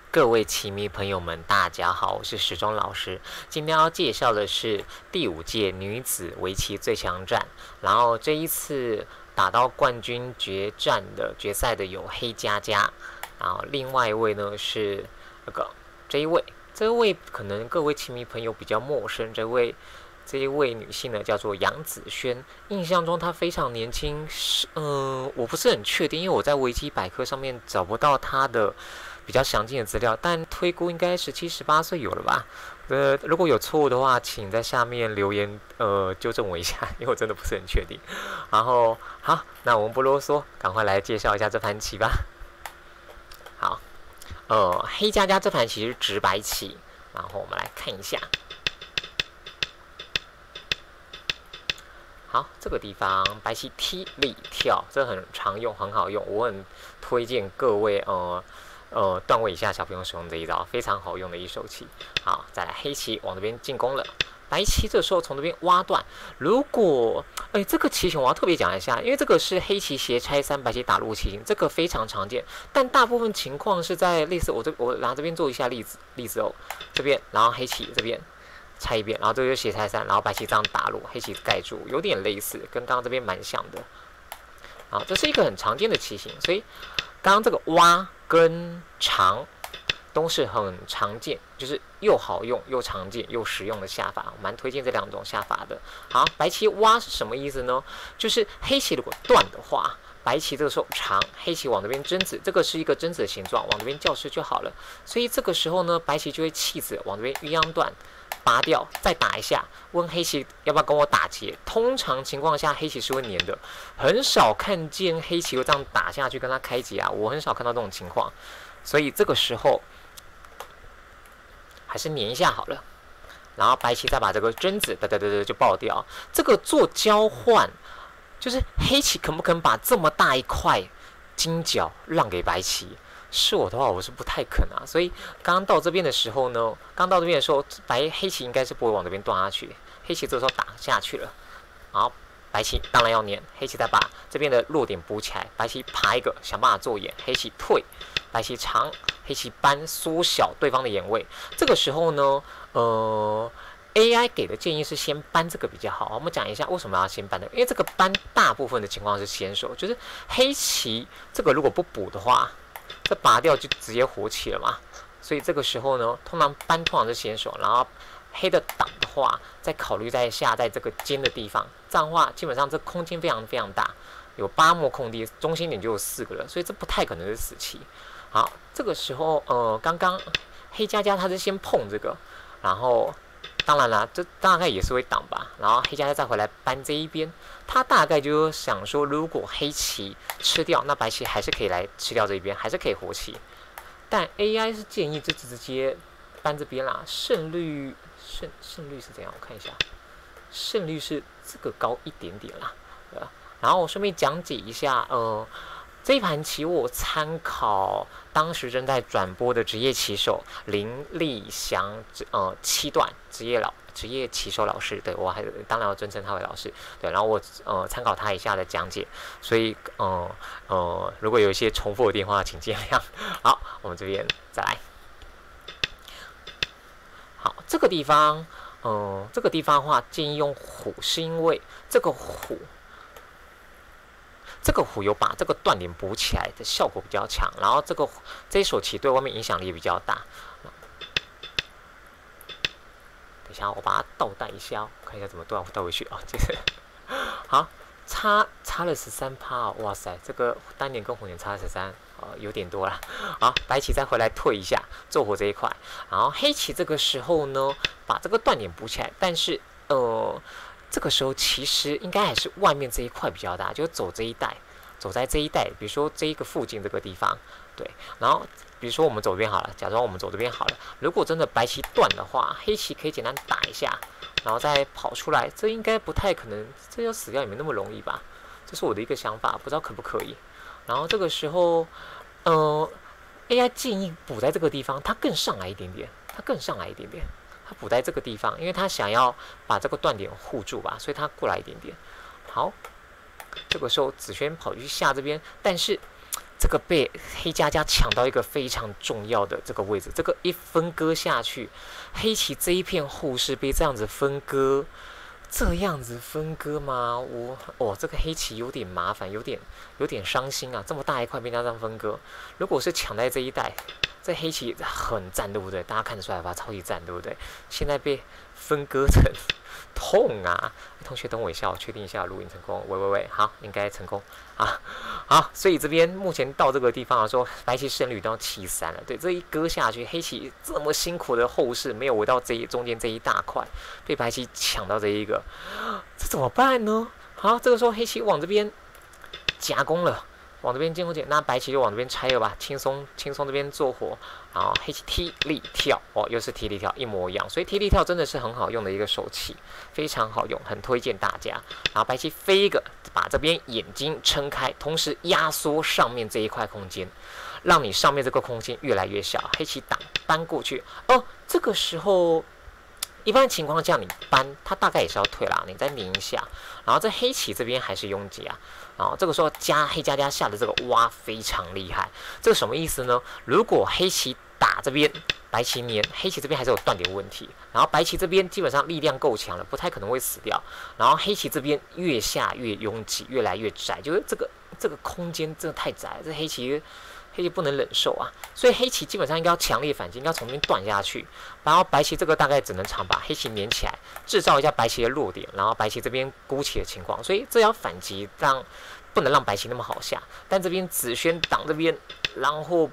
各位棋迷朋友们，大家好，我是时钟老师。今天要介绍的是第5届女子围棋最强战。然后这一次打到冠军决赛的有黑佳佳，然后另外一位呢是这一位可能各位棋迷朋友比较陌生，这一位女性呢叫做杨子轩，印象中她非常年轻，我不是很确定，因为我在维基百科上面找不到她的比较详尽的资料，但推估应该17、18岁有了吧？如果有错误的话，请在下面留言纠正我一下，因为我真的不是很确定。然后好，那我们不啰嗦，赶快来介绍一下这盘棋吧。好，黑佳佳这盘棋是直白棋，然后我们来看一下。好，这个地方白棋踢力跳，这很常用，很好用，我很推荐各位段位以下小朋友使用这一招，非常好用的一手棋。好，再来黑棋往这边进攻了，白棋这时候从这边挖断。如果这个棋型我要特别讲一下，因为这个是黑棋斜拆3，白棋打入棋型，这个非常常见，但大部分情况是在类似我拿这边做一下例子哦，这边然后黑棋这边。拆一遍，然后这个就斜拆3，然后白棋这样打入，黑棋盖住，有点类似，跟刚刚这边蛮像的。好，这是一个很常见的棋型，所以刚刚这个挖跟长都是很常见，就是又好用又常见又实用的下法，我蛮推荐这2种下法的。好，白棋挖是什么意思呢？就是黑棋如果断的话，白棋这个时候长，黑棋往这边争子，这个是一个争子的形状，往这边校吃就好了。所以这个时候呢，白棋就会弃子往这边鸳鸯断。拔掉，再打一下，问黑棋要不要跟我打劫？通常情况下，黑棋是会粘的，很少看见黑棋会这样打下去跟他开劫啊，我很少看到这种情况，所以这个时候还是粘一下好了。然后白棋再把这个争子就爆掉，这个做交换，就是黑棋肯不肯把这么大一块金角让给白棋？是我的话，我是不太肯啊。所以刚刚到这边的时候呢，黑棋应该是不会往这边断下去。黑棋这时候打下去了，好，白棋当然要粘，黑棋再把这边的弱点补起来。白棋爬一个，想办法做眼，黑棋退，白棋长，黑棋搬，缩小对方的眼位。这个时候呢，AI 给的建议是先搬这个比较好。我们讲一下为什么要先搬的，因为这个搬大部分的情况是先手，就是黑棋这个如果不补的话。这拔掉就直接活起了嘛，所以这个时候呢，通常是先手，然后黑的挡的话，再考虑在这个尖的地方，这样的话基本上这空间非常非常大，有8目空地，中心点就有4个了，所以这不太可能是死棋。好，这个时候刚刚黑佳佳他是先碰这个，然后当然啦，这大概也是会挡吧，然后黑佳佳再回来搬这一边。他大概就想说，如果黑棋吃掉，那白棋还是可以来吃掉这一边，还是可以活棋。但 AI 是建议直接搬这边啦，胜率是怎样？我看一下，胜率是这个高一点点啦。然后我顺便讲解一下，这一盘棋我参考当时正在转播的职业棋手林立祥7段职业棋手老师，对我还当然要尊称他为老师，对，然后我参考他一下的讲解，所以如果有一些重复的电话，请见谅。好，我们这边再来。好，这个地方的话，建议用虎，是因为这个虎有把这个断点补起来的效果比较强，然后这一手棋对外面影响力也比较大。等一下，我把它倒带一下，看一下怎么倒回去啊。好，差了13%哦，哇塞，这个单点跟红点差了13，有点多了。好，白棋再回来退一下，做活这一块。然后黑棋这个时候呢，把这个断点补起来，但是这个时候其实应该还是外面这一块比较大，就走在这一带，比如说这一个附近这个地方，对，然后。比如说我们走这边好了，假装我们走这边好了。如果真的白棋断的话，黑棋可以简单打一下，然后再跑出来。这应该不太可能，这要死掉也没那么容易吧？这是我的一个想法，不知道可不可以。然后这个时候，AI 建议补在这个地方，它更上来一点点，它补在这个地方，因为它想要把这个断点护住吧，所以它过来一点点。好，这个时候子轩跑去下这边，但是这个被黑加加抢到一个非常重要的这个位置，这个一分割下去，黑棋这一片后势被这样子分割。这样子分割吗？这个黑棋有点麻烦，有点伤心啊！这么大一块被它这样分割，如果是抢在这一带，这黑棋很赞，对不对？大家看得出来吧？超级赞，对不对？现在被分割成痛啊！同学等我一下，我确定一下录影成功。喂，好，应该成功啊！好，所以这边目前到这个地方说白棋胜率到7-3了。对，这一割下去，黑棋这么辛苦的后势没有围到中间这一大块，被白棋抢到这一个，这怎么办呢？好，这个时候黑棋往这边夹攻了。往这边进攻点，那白棋就往这边拆了吧，轻松这边做活，然后黑棋踢力跳，又是踢力跳，一模一样，所以踢力跳真的是很好用的一个手气，非常好用，很推荐大家。然后白棋飞一个，把这边眼睛撑开，同时压缩上面这一块空间，让你上面这个空间越来越小。黑棋挡搬过去，这个时候。一般情况下，你搬它大概也是要退啦，你再拧一下，然后在黑棋这边还是拥挤啊，然后这个时候黑加加下的这个挖非常厉害，这个什么意思呢？如果黑棋打这边，白棋粘，黑棋这边还是有断点问题，然后白棋这边基本上力量够强了，不太可能会死掉，然后黑棋这边越下越拥挤，越来越窄，就是这个空间真的太窄了，这黑棋不能忍受啊，所以黑棋基本上应该要强烈反击，应该从这边断下去，然后白棋这个大概只能常把黑棋粘起来，制造一下白棋的弱点，然后白棋这边孤棋的情况，所以这要反击，不能让白棋那么好下。但这边子轩挡这边，然后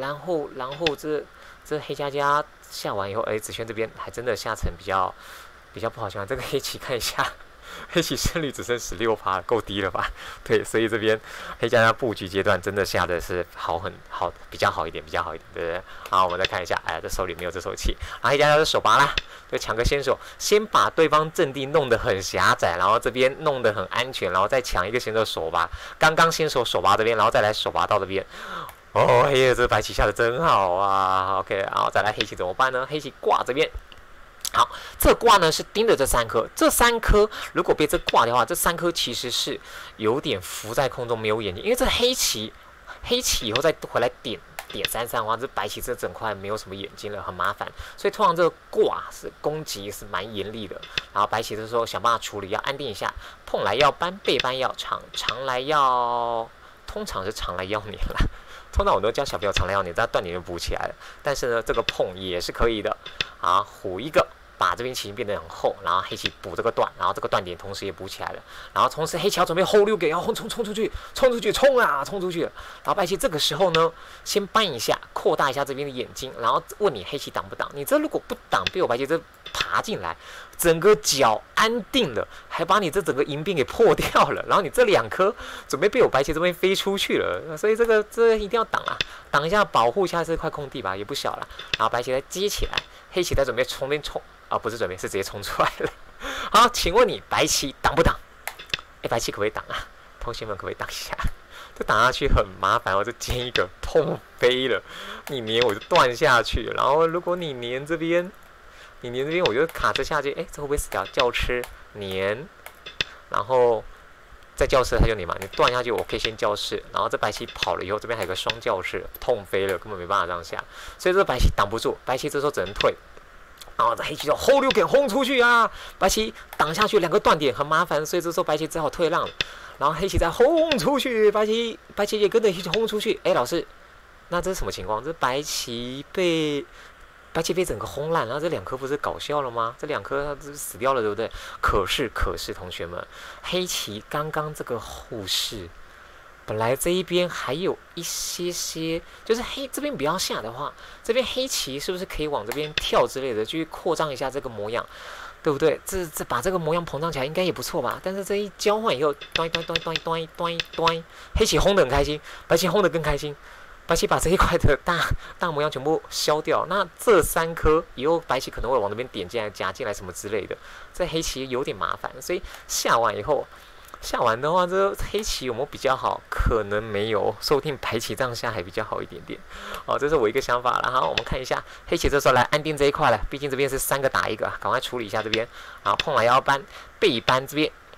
这黑加加下完以后，子轩这边还真的下成比较不好下。这个黑棋看一下。黑棋胜率只剩16%，够低了吧？对，所以这边黑加加布局阶段真的下的是比较好一点，对不对？好，我们再看一下，这手里没有这手气，然后黑加加的手拔啦，就抢个先手，先把对方阵地弄得很狭窄，然后这边弄得很安全，然后再抢一个先手手拔，刚刚先手拔这边，然后再来手拔到这边。黑这白棋下的真好啊 ！OK， 然后再来黑棋怎么办呢？黑棋挂这边。好，这挂呢是盯着这3颗，这3颗如果被这挂的话，这3颗其实是有点浮在空中没有眼睛，因为这黑棋以后再回来点33的话，这白棋这整块没有什么眼睛了，很麻烦，所以通常这个挂是攻击是蛮严厉的，然后白棋这时候想办法处理，要安定一下，碰来要搬，背搬要长来要，通常是长来要粘了。通常我都教小朋友长来要粘，这断点就补起来了。但是呢，这个碰也是可以的啊，虎一个。把这边棋变得很厚，然后黑棋补这个断，然后这个断点同时也补起来了，然后同时黑棋要准备后6给，要冲出去，冲出去了。然后白棋这个时候呢，先搬一下，扩大一下这边的眼睛，然后问你黑棋挡不挡？你这如果不挡，被我白棋这爬进来，整个角安定了，还把你这整个银边给破掉了，然后你这2颗准备被我白棋这边飞出去了，所以这一定要挡啊，挡一下保护一下这块空地吧，也不小了。然后白棋再接起来，黑棋再准备从边冲。不是准备，是直接冲出来了。好，请问你白棋挡不挡？白棋可不可以挡啊？同学们可不可以挡一下？这挡下去很麻烦，我就尖一个痛飞了。你粘我就断下去，然后如果你粘这边，我就卡着下去。这会不会死掉？教吃粘，然后在教室他就粘嘛，你断下去，我可以先教室，然后这白棋跑了以后，这边还有个双教室，痛飞了，根本没办法这样下，所以这白棋挡不住，白棋这时候只能退。然后这黑棋就后6给轰出去啊！白棋挡下去2个断点很麻烦，所以这时候白棋只好退让了。然后黑棋再轰出去，白棋也跟着一起轰出去。老师，那这是什么情况？这白棋被整个轰烂，然后这2颗不是搞笑了吗？这2颗它死掉了，对不对？可是同学们，黑棋刚刚这个后势。本来这一边还有一些，就是黑这边不要下的话，这边黑棋是不是可以往这边跳之类的，去扩张一下这个模样，对不对？这把这个模样膨胀起来应该也不错吧？但是这一交换以后，端，黑棋轰得很开心，白棋轰得更开心，白棋把这一块的大模样全部消掉，那这3颗以后白棋可能会往那边点进来、夹进来什么之类的，这黑棋有点麻烦，所以下完以后。下完的话，这黑棋有没有比较好？可能没有，说不定白棋这样下还比较好一点点。这是我一个想法了。好，我们看一下黑棋这时候来安定这一块了，毕竟这边是3个打1个，赶快处理一下这边。然后碰来要搬，背搬这边，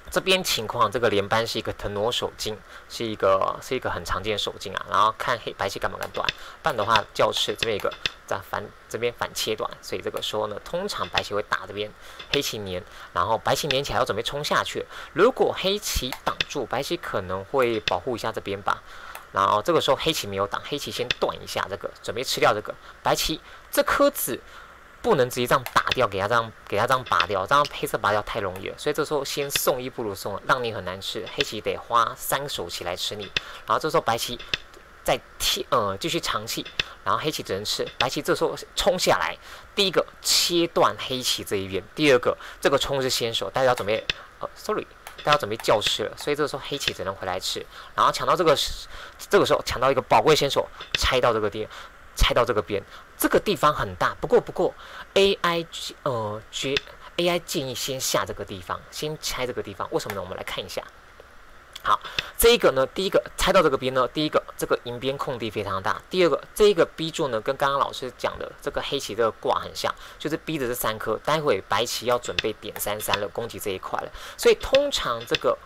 这边情况，这个连扳是一个腾挪手劲，是一个很常见的手劲啊。然后看白棋敢不敢断，不然的话教室这边一个这边反切断，所以这个时候呢，通常白棋会打这边黑棋粘，然后白棋粘起来要准备冲下去。如果黑棋挡住，白棋可能会保护一下这边吧。然后这个时候黑棋没有挡，黑棋先断一下这个，准备吃掉这个白棋这颗子。不能直接这样打掉，给它这样拔掉，这样黑色拔掉太容易了。所以这时候先送一不如送二，让你很难吃。黑棋得花3手棋来吃你，然后这时候白棋再继续长气，然后黑棋只能吃。白棋这时候冲下来，第一个切断黑棋这一边，第二个这个冲是先手，大家要准备大家准备教室了，所以这个时候黑棋只能回来吃，然后抢到这个时候抢到一个宝贵先手，拆到这个边。拆到这个边，这个地方很大，不过 AI 建议先下这个地方，先拆这个地方，为什么呢？我们来看一下。好，这一个呢，第一个拆到这个边呢，第一个这个银边空地非常大，第二个这一个 B 柱呢，跟刚刚老师讲的这个黑棋这个卦很像，就是 B 的这3颗，待会白棋要准备点33了，攻击这一块了，所以通常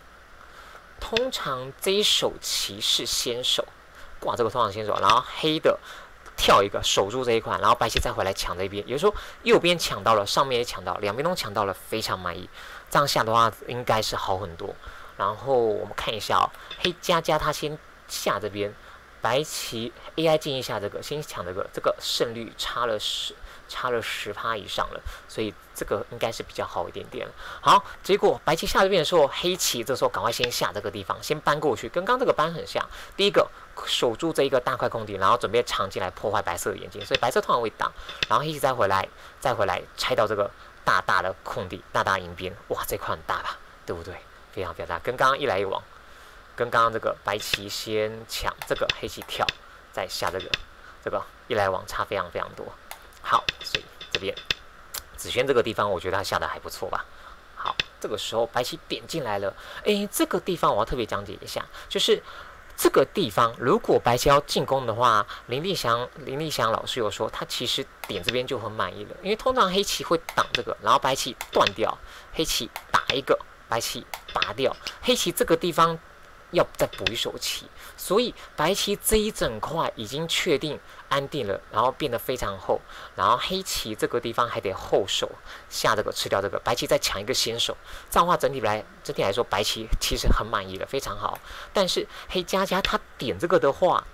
这一手棋是先手，卦这个通常先手，然后黑的。跳一个守住这一块，然后白棋再回来抢这边，也就是说右边抢到了，上面也抢到，两边都抢到了，非常满意。这样下的话应该是好很多。然后我们看一下哦，黑加他先下这边，白棋 AI 建议下这个，先抢这个胜率差了10%以上了，所以这个应该是比较好一点点。好，结果白棋下这边的时候，黑棋这时候赶快先下这个地方，先搬过去，跟刚这个搬很像。第一个守住这一个大块空地，然后准备长进来破坏白色的眼睛，所以白色通常会挡，然后黑棋再回来拆到这个大的空地，大银边，哇，这块很大吧，对不对？非常大，跟刚刚一来一往，跟刚刚这个白棋先抢这个，黑棋跳，再下这个一来往差非常多。好，所以这边子轩这个地方，我觉得他下的还不错吧。好，这个时候白棋点进来了，这个地方我要特别讲解一下，就是这个地方如果白棋要进攻的话，林立祥老师有说，他其实点这边就很满意了，因为通常黑棋会挡这个，然后白棋断掉，黑棋打一个，白棋拔掉，黑棋这个地方要再补一手棋，所以白棋这一整块已经确定安定了，然后变得非常厚，然后黑棋这个地方还得后手下这个吃掉这个，白棋再抢一个先手，这样的话整体来说，白棋其实很满意了，非常好。但是黑加他点这个的话，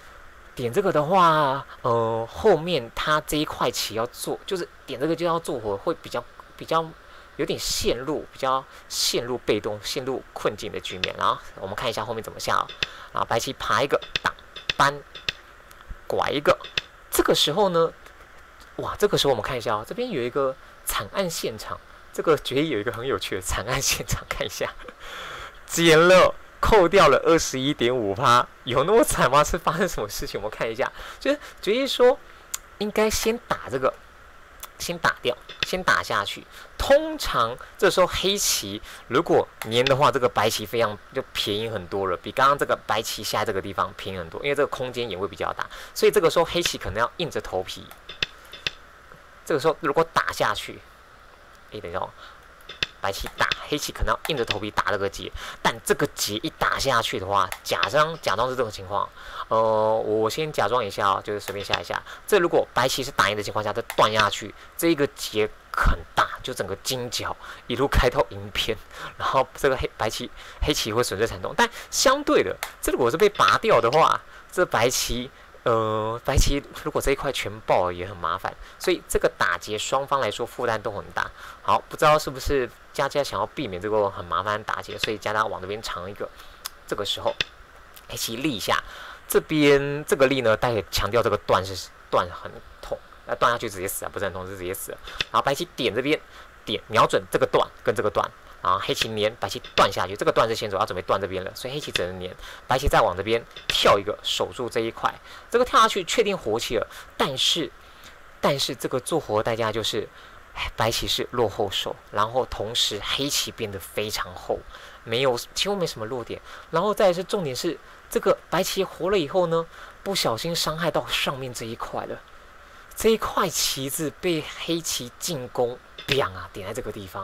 后面他这一块棋要做，就是点这个就要做活，会比较有点陷入被动、陷入困境的局面。然后我们看一下后面怎么下，然后白棋爬一个挡搬，拐一个。这个时候呢，哇，这个时候我们看一下哦，这边有一个惨案现场，这个决议有一个很有趣的惨案现场，看一下，减了。扣掉了21.5%，有那么惨吗？是发生什么事情？我们看一下，就是决议说应该先打这个，先打掉，先打下去。通常这时候黑棋如果粘的话，这个白棋非常就便宜很多了，比刚刚这个白棋下这个地方便宜很多，因为这个空间也会比较大，所以这个时候黑棋可能要硬着头皮。这个时候如果打下去，等一下哦。白棋打黑棋可能要硬着头皮打这个结，但这个结一打下去的话，假装是这种情况。我先假装一下哦，就是随便下一下。这如果白棋是打赢的情况下，再断下去，这一个结很大，就整个金角一路开到银边，然后这个黑棋会损失惨重。但相对的，这如果是被拔掉的话，这白棋如果这一块全爆了也很麻烦，所以这个打劫双方来说负担都很大。好，不知道是不是佳想要避免这个很麻烦的打劫，所以佳往这边藏一个。这个时候黑棋立一下，这边这个立呢，待会强调这个断很痛，那断下去直接死啊，不是很痛，是直接死了。然后白棋点这边瞄准这个断跟这个断。然后黑棋粘，白棋断下去，这个断是先手，要准备断这边了，所以黑棋只能粘，白棋再往这边跳一个，守住这一块，这个跳下去确定活棋了，但是这个做活的代价就是白棋是落后手，然后同时黑棋变得非常厚，几乎没什么弱点，然后再来是重点是这个白棋活了以后呢，不小心伤害到上面这一块了，这一块棋子被黑棋进攻，点在这个地方。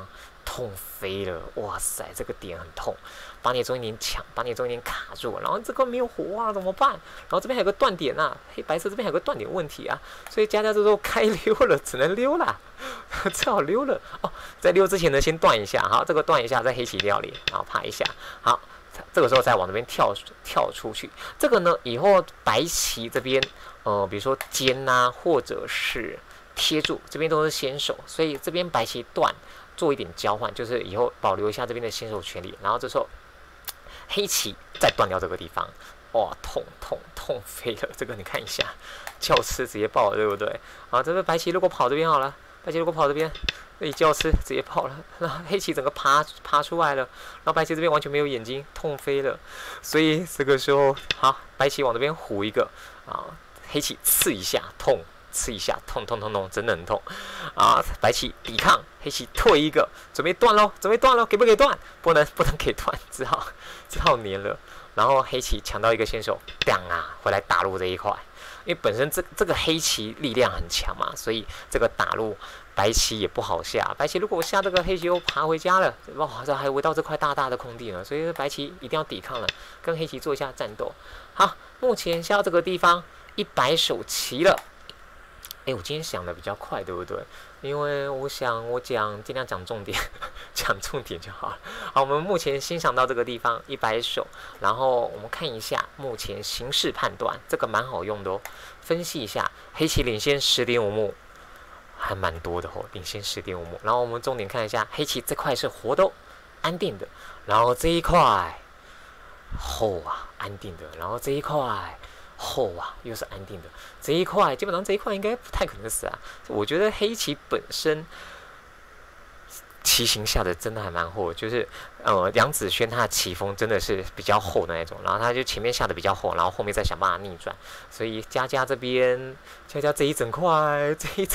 痛飞了！哇塞，这个点很痛，把你的中间点抢，把你的中间点卡住，然后这个没有活啊，怎么办？然后这边还有个断点啊，黑白色这边还有个断点问题啊，所以佳佳这时候该溜了，只能溜啦，只好溜了哦。在溜之前呢，先断一下，好，这个断一下，在黑棋料理，然后拍一下，好，这个时候再往那边跳出去。这个呢，以后白棋这边，比如说尖啊，或者是贴住，这边都是先手，所以这边白棋断。做一点交换，就是以后保留一下这边的先手权利，然后这时候黑棋再断掉这个地方，哇，痛飞了！这个你看一下，教吃直接爆了，对不对？啊，这边白棋如果跑这边好了，白棋如果跑这边，那你教吃直接爆了，然后黑棋整个爬出来了，然后白棋这边完全没有眼睛，痛飞了。所以这个时候，好，白棋往这边虎一个啊，黑棋刺一下，痛。刺一下，痛，真的很痛啊！白棋抵抗，黑棋退一个，准备断喽，给不给断？不能给断，只好粘了。然后黑棋抢到一个先手，啊，回来打入这一块。因为本身这个黑棋力量很强嘛，所以这个打入白棋也不好下。白棋如果我下这个，黑棋又爬回家了，哇，这还围到这块大的空地呢，所以白棋一定要抵抗了，跟黑棋做一下战斗。好，目前下到这个地方100手棋了。我今天想的比较快，对不对？因为我想尽量讲重点，讲重点就好了。好，我们目前欣赏到这个地方100手，然后我们看一下目前形势判断，这个蛮好用的哦。分析一下，黑棋领先10.5目，还蛮多的哦，领先10.5目。然后我们重点看一下，黑棋这块是活的，安定的，然后这一块厚啊，安定的，然后这一块。厚啊，又是安定的这一块，基本上这一块应该不太可能死啊。我觉得黑棋本身棋形下的真的还蛮厚，就是杨子轩他的棋风真的是比较厚的那种，然后他就前面下的比较厚，然后后面再想办法逆转。所以佳佳这边，佳佳这一整块，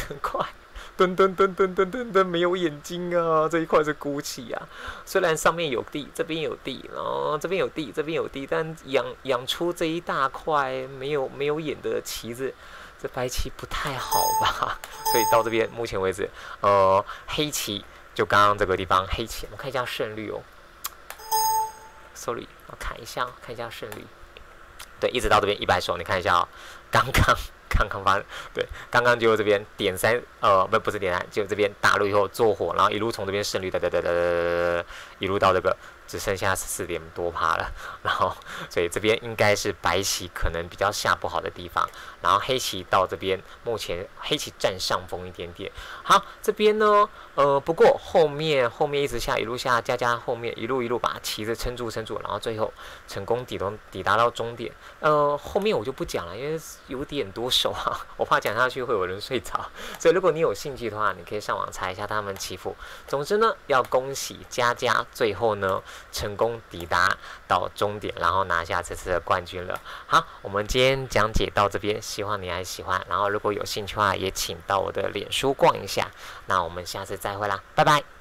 噔，没有眼睛啊！这一块是孤棋啊。虽然上面有地，这边有地，然后这边有地，但养出这一大块没有眼的棋子，这白棋不太好吧？所以到这边目前为止，黑棋就刚刚这个地方，黑棋我们看一下胜率哦。Sorry， 我看一下胜率。对，一直到这边100手，你看一下哦，刚刚发，对，刚刚就这边点3，不是点3，就这边打入以后做火，然后一路从这边胜率一路到这个只剩下4点多趴了，然后所以这边应该是白棋可能比较下不好的地方，然后黑棋到这边目前黑棋占上风一点点。好，这边呢，不过后面一直下，一路下，佳佳后面一路把棋子撑住，然后最后成功抵达到终点。后面我就不讲了，因为有点多手啊，我怕讲下去会有人睡着，所以如果你有兴趣的话，你可以上网查一下他们棋谱。总之呢，要恭喜佳佳最后呢成功抵达到终点，然后拿下这次的冠军了。好，我们今天讲解到这边，希望你还喜欢。然后如果有兴趣的话，也请到我的脸书逛一下。那我们下次再会啦，拜拜。